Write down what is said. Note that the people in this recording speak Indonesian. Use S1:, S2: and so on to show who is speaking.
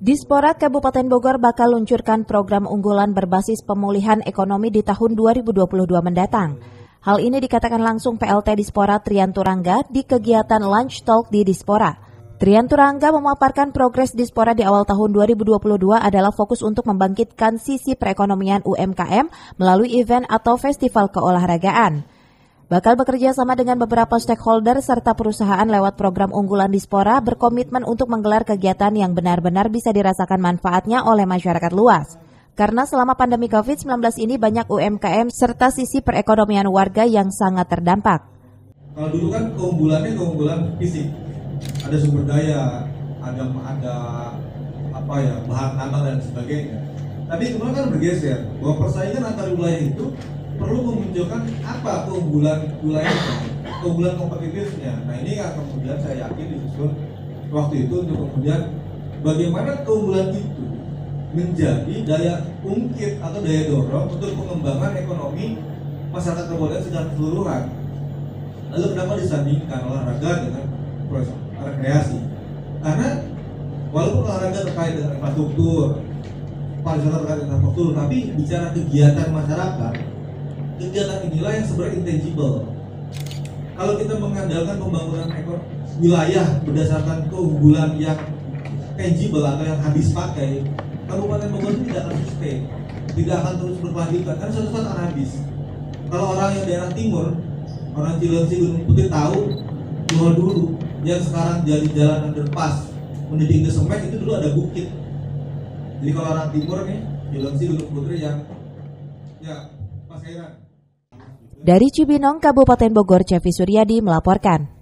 S1: Dispora Kabupaten Bogor bakal luncurkan program unggulan berbasis pemulihan ekonomi di tahun 2022 mendatang. Hal ini dikatakan langsung PLT Dispora Trian Turangga di kegiatan Lunch Talk di Dispora. Trian Turangga memaparkan progres Dispora di awal tahun 2022 adalah fokus untuk membangkitkan sisi perekonomian UMKM melalui event atau festival keolahragaan. Bakal bekerja sama dengan beberapa stakeholder serta perusahaan lewat program unggulan Dispora berkomitmen untuk menggelar kegiatan yang benar-benar bisa dirasakan manfaatnya oleh masyarakat luas. Karena selama pandemi COVID-19 ini banyak UMKM serta sisi perekonomian warga yang sangat terdampak.
S2: Kalau dulu kan keunggulan fisik, ada sumber daya, ada bahan tambang dan sebagainya. Tapi kemudian kan bergeser bahwa persaingan antar wilayah itu perlu memunculkan apa keunggulan wilayahnya, keunggulan kompetitifnya. Nah ini yang kemudian saya yakin disusun waktu itu untuk kemudian bagaimana keunggulan itu menjadi daya ungkit atau daya dorong untuk pengembangan ekonomi masyarakat kabupaten secara keseluruhan. Lalu kenapa disandingkan olahraga dengan proses rekreasi? Karena walaupun olahraga terkait dengan infrastruktur, pariwisata terkait dengan infrastruktur, tapi bicara kegiatan masyarakat, kegiatan inilah yang sebenarnya intangible. Kalau kita mengandalkan pembangunan wilayah berdasarkan keunggulan yang tangible atau yang habis pakai, Kabupaten Bogor itu tidak akan sustain, tidak akan terus berkelanjutan, karena suatu saat akan habis. Kalau orang yang daerah timur, orang Cilengsi, Gunung Putih tahu bahwa dulu yang sekarang jadi jalan underpass menuju ke Semek itu dulu ada bukit. Jadi kalau orang timur nih, Cilengsi, Gunung Putih yang Pas Kairan.
S1: Dari Cibinong, Kabupaten Bogor, Cevi Suryadi melaporkan.